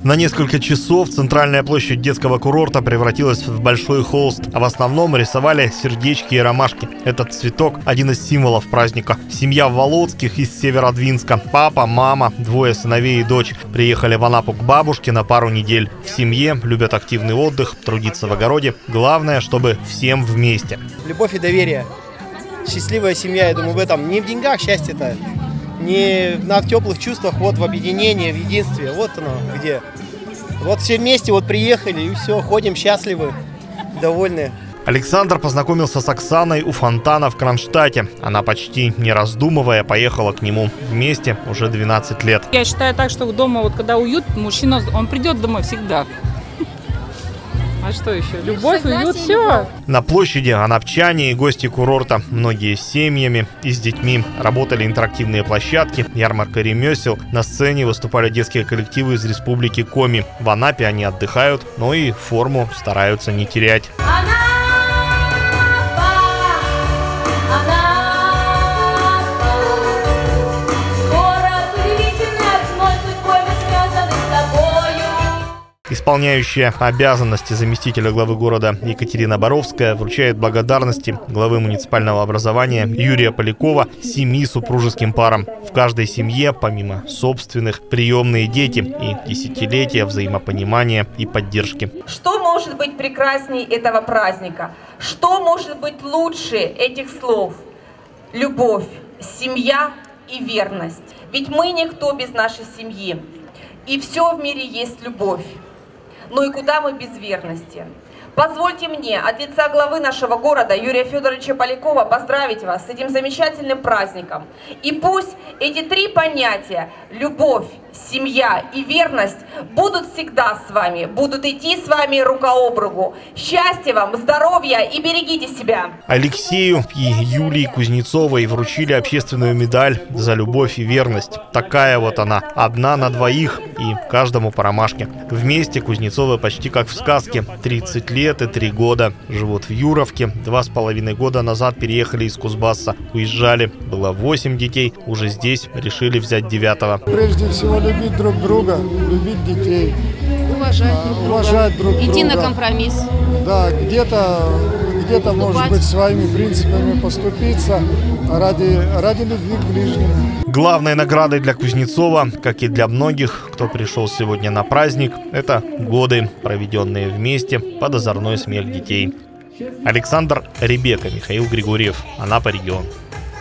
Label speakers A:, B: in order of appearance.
A: На несколько часов центральная площадь детского курорта превратилась в большой холст, а в основном рисовали сердечки и ромашки. Этот цветок – один из символов праздника. Семья Володских из Северодвинска. Папа, мама, двое сыновей и дочь приехали в Анапу к бабушке на пару недель. В семье любят активный отдых, трудиться в огороде. Главное, чтобы всем вместе.
B: Любовь и доверие. Счастливая семья, я думаю, в этом. Не в деньгах счастье-то, не на теплых чувствах, вот в объединении, в единстве. Вот оно где. Вот все вместе вот приехали и все, ходим счастливы, довольны.
A: Александр познакомился с Оксаной у фонтана в Кронштадте. Она почти не раздумывая поехала к нему. Вместе уже 12 лет.
C: Я считаю так, что дома, вот когда уют, мужчина, он придет домой всегда. А что еще? Любовь, уют, все.
A: На площади анапчане и гости курорта, многие с семьями и с детьми. Работали интерактивные площадки, ярмарка ремесел. На сцене выступали детские коллективы из республики Коми. В Анапе они отдыхают, но и форму стараются не терять. Исполняющая обязанности заместителя главы города Екатерина Боровская вручает благодарности главы муниципального образования Юрия Полякова 7 супружеским парам. В каждой семье, помимо собственных, приемные дети и десятилетия взаимопонимания и поддержки.
D: Что может быть прекрасней этого праздника? Что может быть лучше этих слов? Любовь, семья и верность. Ведь мы никто без нашей семьи. И все в мире есть любовь. Ну и куда мы без верности? Позвольте мне от лица главы нашего города Юрия Федоровича Полякова поздравить вас с этим замечательным праздником. И пусть эти 3 понятия – любовь, семья и верность – будут всегда с вами, будут идти с вами рука об руку. Счастья вам, здоровья и берегите себя!
A: Алексею и Юлии Кузнецовой вручили общественную медаль за любовь и верность. Такая вот она, 1 на 2 и каждому по ромашке. Вместе Кузнецовы почти как в сказке. 30 лет и 3 года. Живут в Юровке. 2,5 года назад переехали из Кузбасса. Уезжали. Было 8 детей. Уже здесь решили взять 9-го.
E: Прежде всего любить друг друга, любить детей. Уважать друг друга.
F: Идти на компромисс.
E: Да, где-то может быть своими принципами поступиться ради любви к ближнему.
A: Главной наградой для Кузнецова, как и для многих, кто пришел сегодня на праздник, это годы, проведенные вместе под озорной смех детей. Александр Ребека, Михаил Григорьев, Анапа, регион.